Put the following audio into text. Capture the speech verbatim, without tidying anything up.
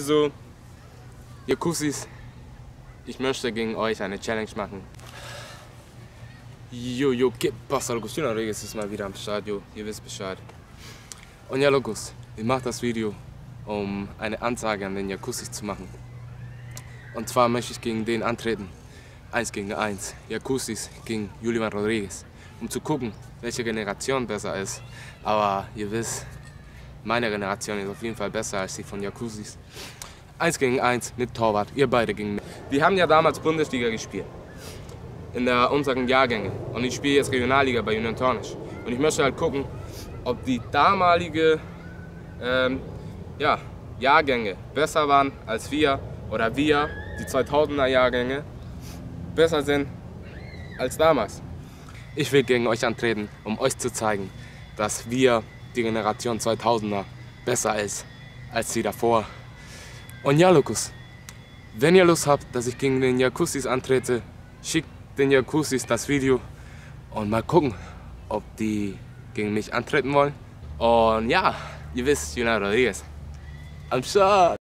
Also, ihr Kussis, ich möchte gegen euch eine Challenge machen. Jo, jo, ¿qué pasa, Locos? Junior Rodriguez ist mal wieder am Start, jo, ihr wisst Bescheid. Und ja, Locos, ich mache das Video, um eine Ansage an den Yakusis zu machen. Und zwar möchte ich gegen den antreten, eins gegen eins, Yakusis gegen Julian Rodriguez, um zu gucken, welche Generation besser ist. Aber ihr wisst, meine Generation ist auf jeden Fall besser als die von Yakusis. eins gegen eins mit Torwart, ihr beide gegen mich. Wir haben ja damals Bundesliga gespielt, in der, unseren Jahrgängen. Und ich spiele jetzt Regionalliga bei Union Tornisch. Und ich möchte halt gucken, ob die damalige ähm, ja, Jahrgänge besser waren als wir, oder wir, die zweitausender Jahrgänge, besser sind als damals. Ich will gegen euch antreten, um euch zu zeigen, dass wir, die Generation zweitausender, besser ist als die davor. Und ja, Locos, wenn ihr Lust habt, dass ich gegen den Yakusis antrete, schickt den Yakusis das Video und mal gucken, ob die gegen mich antreten wollen. Und ja, ihr wisst, Julian Rodriguez am Start.